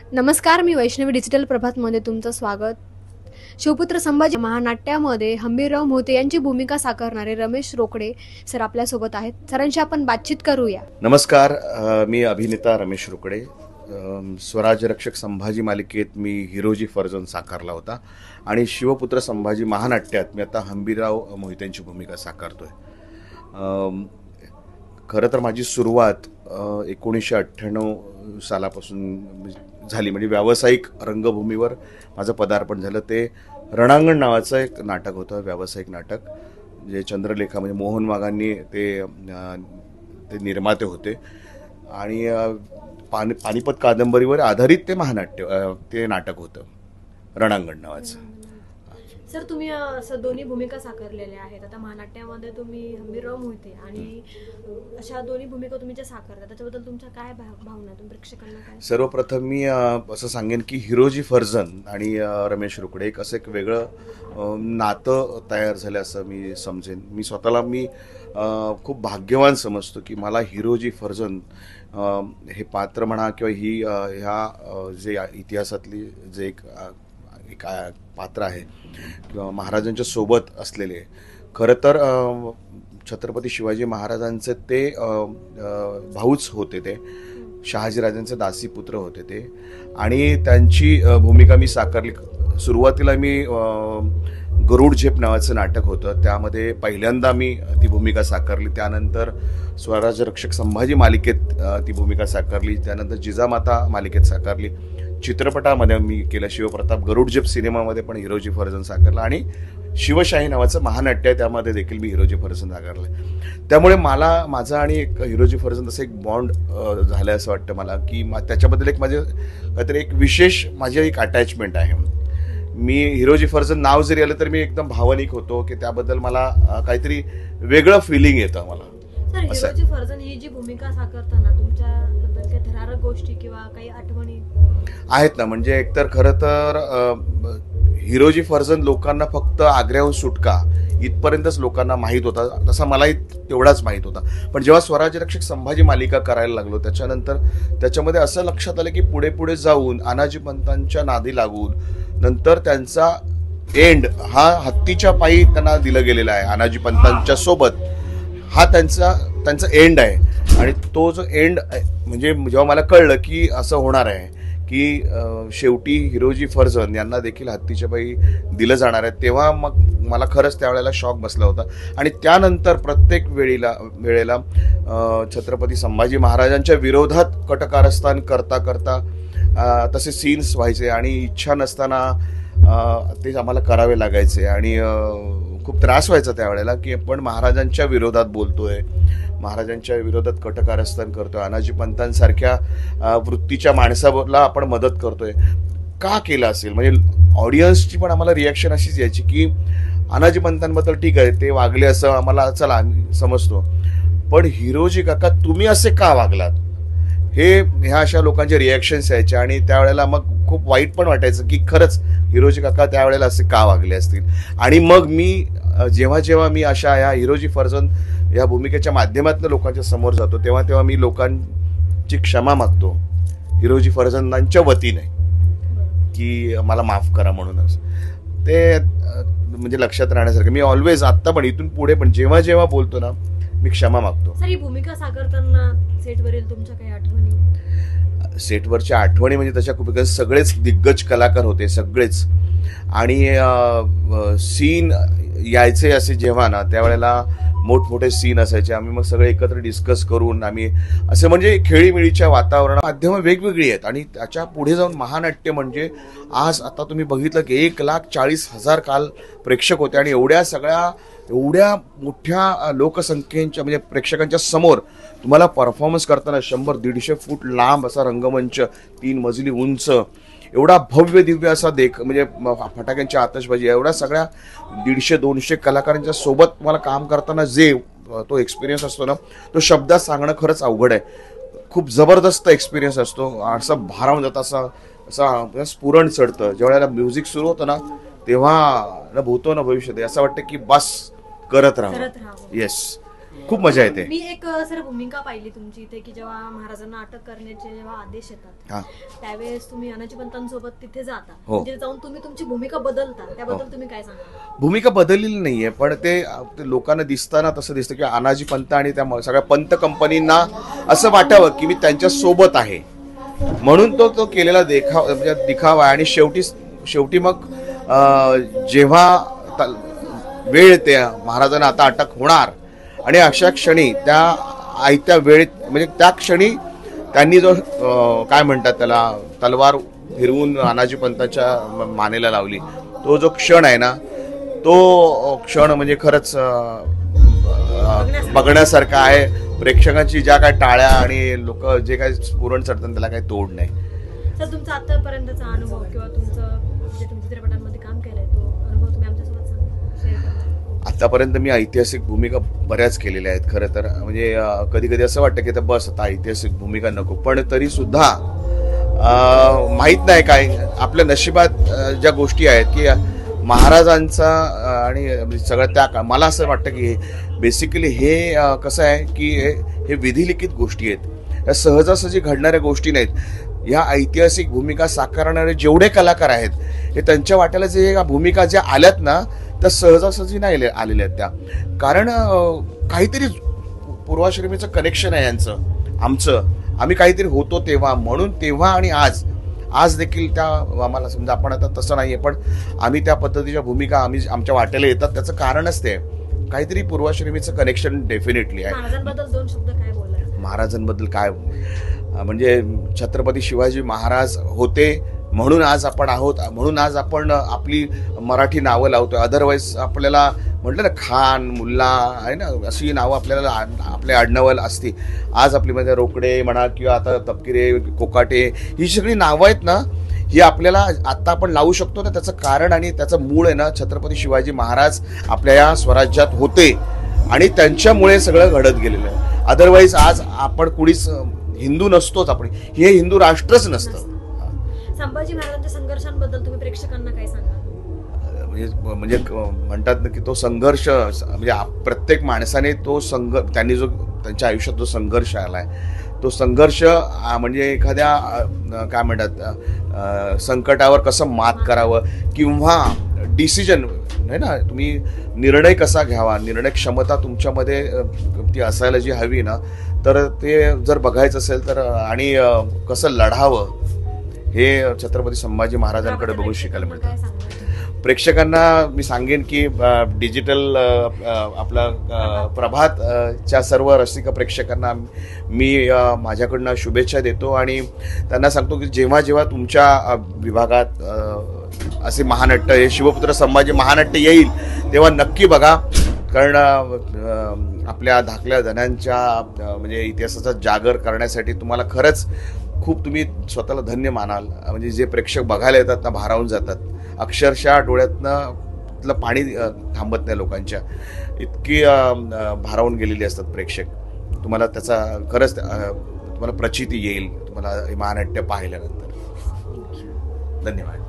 नमस्कार, मी वैष्णवी डिजिटल प्रभातमध्ये तुमचं स्वागत. शिवपुत्र संभाजी महानाट्यामध्ये हंबीरराव मोहिते यांची भूमिका साकारणारे रमेश रोकडे सर आपल्यासोबत आहेत. सरांशी आपण बातचीत करूया. नमस्कार, मी अभिनेता रमेश रोकडे. स्वराज्य रक्षक संभाजी मालिकेत मी हिरोजी फर्जन साकारला होता आणि शिवपुत्र संभाजी महानाट्यात मी आता हंबीरराव मोहितेंची भूमिका साकारतोय. खरं तर माझी सुरुवात 1998 सालापासून झाली. म्हणजे व्यावसायिक रंगभूमीवर माझं पदार्पण झालं. ते रणांगण नावाचं एक नाटक होतं, व्यावसायिक नाटक, जे चंद्रलेखा म्हणजे मोहन वाघांनी ते निर्माते होते आणि पानिपत कादंबरीवर आधारित ते नाटक होतं, रणांगण नावाचं. सर, तुम्ही असं दोन्ही भूमिका साकारलेल्या आहेत. आता महानाट्यामध्ये तुम्ही हंबीरराव मोहिते आणि अशा दोन्ही भूमिका तुम्ही ज्या साकारता त्याच्याबद्दल तुमच्या काय भावना, तुम्ही प्रेक्षकांना काय? सर्वप्रथम मी असं सांगेन की हिरोजी फर्जन आणि रमेश रोकडे एक असं एक वेगळं नातं तयार झालं असं मी समजेन. मी स्वतःला खूप भाग्यवान समजतो की मला हिरोजी फर्जन हे पात्र म्हणा किंवा ह्या जे इतिहासातली जे एक पात्र आहे किंवा महाराजांच्या सोबत असलेले, खरं तर छत्रपती शिवाजी महाराजांचे ते भाऊच होते. ते शहाजीराजांचे दासीपुत्र होते ते, आणि त्यांची भूमिका मी साकारली. सुरुवातीला मी गरुड झेप नावाचं नाटक होतं, त्यामध्ये पहिल्यांदा मी ती भूमिका साकारली. त्यानंतर स्वराज्य रक्षक संभाजी मालिकेत ती भूमिका साकारली. त्यानंतर जिजामाता मालिकेत साकारली. चित्रपटामध्ये मी केलं शिवप्रताप गरुड झेप सिनेमामध्ये पण हिरोजी फर्जन साकारला आणि शिवशाही नावाचं महानाट्य आहे, त्यामध्ये देखील मी हिरोजी फर्जन साकारलं. त्यामुळे माझा आणि एक हिरोजी फर्जन तसं एक बॉन्ड झालं असं वाटतं मला, की त्याच्याबद्दल एक माझे काहीतरी एक विशेष माझी एक अटॅचमेंट आहे. मी हिरोजी फर्जन नाव जरी आलं तर मी एकदम भावनिक होतो की त्याबद्दल मला काहीतरी वेगळं फिलिंग येतं मला. सर, हिरोजी फर्जन ही जी भूमिका साकारताना तुमच्याबद्दल काही थरारक गोष्टी किंवा काही आठवणी आहेत ना? म्हणजे एकतर खरं तर हिरोजी फर्जन लोकांना फक्त आग्र्याहून सुटका इथपर्यंतच लोकांना माहीत होता, तसा मलाही तेवढाच माहीत होता. पण जेव्हा स्वराज्य रक्षक संभाजी मालिका करायला लागलो त्याच्यानंतर त्याच्यामध्ये असं लक्षात आलं की पुढे पुढे जाऊन अनाजी पंतांच्या नादी लागून नंतर त्यांचा एंड हा हत्तीच्या पायी त्यांना दिलं गेलेला आहे. अनाजी पंतांच्या सोबत हा त्यांचा एंड आहे. आणि तो जो एंड म्हणजे जेव्हा मला कळलं की असं होणार आहे की शेवटी हिरोजी फर्जन यांना देखील हत्तीच्या पायी दिलं जाणार आहे, तेव्हा मग मला खरंच त्यावेळेला शॉक बसला होता. आणि त्यानंतर प्रत्येक वेळेला छत्रपती संभाजी महाराजांच्या विरोधात कटकारस्थान करता करता तसे सीन्स व्हायचे आणि इच्छा नसताना ते आम्हाला करावे लागायचे आणि खूप त्रास व्हायचा त्यावेळेला की आपण महाराजांच्या विरोधात बोलतोय, महाराजांच्या विरोधात कटकारस्थान करतोय, अनाजी पंतांसारख्या वृत्तीच्या माणसाला आपण मदत करतोय. का केलं असेल? म्हणजे ऑडियन्सची पण आम्हाला रिॲक्शन अशीच यायची की अनाजी पंतांबद्दल ठीक आहे, ते वागले असं आम्हाला चला आम्ही समजतो, पण हिरोजी काका तुम्ही असे का वागलात? ह्या अशा लोकांचे रिॲक्शन्स यायचे आणि त्यावेळेला मग खूप वाईट पण वाटायचं की खरंच हिरोजी काका त्यावेळेला असे का वागले असतील. आणि मग मी जेव्हा मी अशा या हिरोजी फर्जन या भूमिकेच्या माध्यमातून लोकांच्या समोर जातो तेव्हा मी लोकांची क्षमा मागतो हिरोजी फर्जनांच्या वतीने की मला माफ करा म्हणूनच. ते म्हणजे लक्षात राहण्यासारखं. मी ऑलवेज आत्ता पण इथून पुढे पण जेव्हा बोलतो ना मी क्षमा मागतो. सर, ही भूमिका साकारताना सेटवरील तुमच्या काही आठवणी? सेटवरच्या आठवणी म्हणजे तशा खूप, सगळेच दिग्गज कलाकार होते सगळेच, आणि सीन यायचे असे जेव्हा ना त्यावेळेला मोठमोठे सीन असायचे. आम्ही मग सगळे एकत्र डिस्कस करून आम्ही असे म्हणजे खेळीमेळीच्या वातावरणात माध्यमं वेगवेगळी आहेत. आणि त्याच्या पुढे जाऊन महानाट्य म्हणजे आज आता तुम्ही बघितलं की 1,40,000 काल प्रेक्षक होते आणि एवढ्या मोठ्या लोकसंख्येच्या म्हणजे प्रेक्षकांच्या समोर तुम्हाला परफॉर्मन्स करताना 100-150 फूट लांब असा रंगमंच, 3 मजली उंच, एवढा भव्य दिव्य असा म्हणजे फटाक्यांची आतषबाजी, एवढ्या सगळ्या 150-200 कलाकारांच्या सोबत मला काम करताना जे तो एक्सपिरियन्स असतो ना, तो शब्दात सांगणं खरंच अवघड आहे. खूप जबरदस्त एक्सपिरियन्स असतो. असं भारावून जातं, असं स्फुरण चढतं. ज्यावेळेला म्युझिक सुरू होतं ना तेव्हा न भूतो न भविष्यते असं वाटतं की बस करत राहा. येस. खूप मजा येते. मी एक सर भूमिका पाहिली तुमची इथे की जेव्हा महाराजांना अटक करण्याचे जेव्हा आदेश येतात त्यावेळेस तुम्ही अनाजी पंतांसोबत तिथे जाता, म्हणजे जाऊन तुम्ही तुमची भूमिका बदलता, त्याबद्दल तुम्ही काय सांगा? भूमिका बदललेली नाहीये, पण ते लोकांना दिसताना तसं दिसतं की अनाजी पंत आणि त्या सगळ्या पंत कंपनींना असं वाटावं की मी त्यांच्या सोबत आहे, म्हणून तो केलेला दिखावा. आणि शेवटी मग जेव्हा वेळ येते महाराजांना आता अटक होणार आणि अशा क्षणी त्या आयत्या वेळेत म्हणजे त्या क्षणी त्यांनी जो काय म्हणतात त्याला तलवार फिरवून अनाजी पंताच्या मानेला लावली, तो जो क्षण आहे ना, तो क्षण म्हणजे खरंच बघण्यासारखा आहे. प्रेक्षकांची ज्या काय टाळ्या आणि लोक जे काय स्फुरण चढतात त्याला काही तोड नाही. सर तुमचा आतापर्यंतचा अनुभव किंवा तुमचं जे तुम्ही चित्रपटांमध्ये काम केलंय तो अनुभव तुम्ही आमच्यासोबत सांगा. आतापर्यंत मी ऐतिहासिक भूमिका बऱ्याच केलेल्या आहेत खरं तर. म्हणजे कधी कधी असं वाटतं की बस आता ऐतिहासिक भूमिका नको, पण तरी सुद्धा माहीत नाही काय आपल्या नशिबात ज्या गोष्टी आहेत की महाराजांचा आणि सगळं त्या मला असं वाटतं की बेसिकली हे कसं आहे की हे विधिलिखित गोष्टी आहेत, या सहजासहजी घडणाऱ्या गोष्टी नाहीत. या ऐतिहासिक भूमिका साकारणारे जेवढे कलाकार आहेत हे त्यांच्या वाट्याला जे भूमिका ज्या आल्यात ना त्या सहजासहजी नाही आलेल्या आहेत त्या, कारण काहीतरी पूर्वाश्रमीचं कनेक्शन आहे यांचं आमचं, आम्ही काहीतरी होतो तेव्हा, म्हणून तेव्हा आणि आज देखील त्या आम्हाला समजा आपण आता तसं नाहीये पण आम्ही त्या पद्धतीच्या भूमिका आमच्या वाट्याला येतात, त्याचं कारणच ते काहीतरी पूर्वाश्रमीचं कनेक्शन डेफिनेटली आहे. महाराजांबद्दल दोन शब्द काय बोला? महाराजांबद्दल काय म्हणजे छत्रपती शिवाजी महाराज होते म्हणून आज आपण आहोत, म्हणून आज आपण आपली मराठी नावं लावतोय. अदरवाईज आपल्याला म्हटलं ना खान मुल्ला आहे ना अशी नावं आपल्याला आपल्या आडनावाला असती. आज आपली म्हणजे रोकडे म्हणा किंवा आता तपकिरे कोकाटे ही सगळी नावं आहेत ना, ही आपल्याला आता आपण लावू शकतो ना. त्याचं कारण आणि त्याचं मूळ आहे ना छत्रपती शिवाजी महाराज आपल्या या स्वराज्यात होते आणि त्यांच्यामुळे सगळं घडत गेलेलं आहे. अदरवाईज आज आपण कुणीच हिंदू नसतोच, आपण हे हिंदू राष्ट्रच नसतं. संभाजी महाराजांच्या संघर्षांबद्दल तुम्ही प्रेक्षकांना काय सांगा? म्हणजे म्हणतात ना की तो संघर्ष म्हणजे प्रत्येक माणसाने तो त्यांनी जो त्यांच्या आयुष्यात जो संघर्ष आलाय तो संघर्ष म्हणजे एखाद्या काय म्हणतात संकटावर कसं मात करावं किंवा डिसिजन आहे ना, तुम्ही निर्णय कसा घ्यावा, निर्णय क्षमता तुमच्यामध्ये ती असायला जी हवी ना, तर ते जर बघायचं असेल तर आणि कसं लढावं हे छत्रपती संभाजी महाराजांकडे बघून शिकायला मिळतं. प्रेक्षकांना मी सांगेन की डिजिटल आपला प्रभातच्या सर्व रसिक प्रेक्षकांना मी माझ्याकडनं शुभेच्छा देतो आणि त्यांना सांगतो की जेव्हा जेव्हा तुमच्या विभागात असे महानाट्य हे शिवपुत्र संभाजी महानाट्य येईल तेव्हा नक्की बघा, कारण आपल्या धाकल्या जणांच्या म्हणजे इतिहासाचा जागर करण्यासाठी तुम्हाला खरंच खूप तुम्ही स्वतःला धन्य मानाल. म्हणजे जे प्रेक्षक बघायला येतात ना भारावून जातात, अक्षरशः डोळ्यातनं पाणी थांबत नाही लोकांच्या, इतकी भारावून गेलेली असतात प्रेक्षक. तुम्हाला त्याचा खरंच तुम्हाला प्रचिती येईल तुम्हाला महानाट्य पाहिल्यानंतर. धन्यवाद.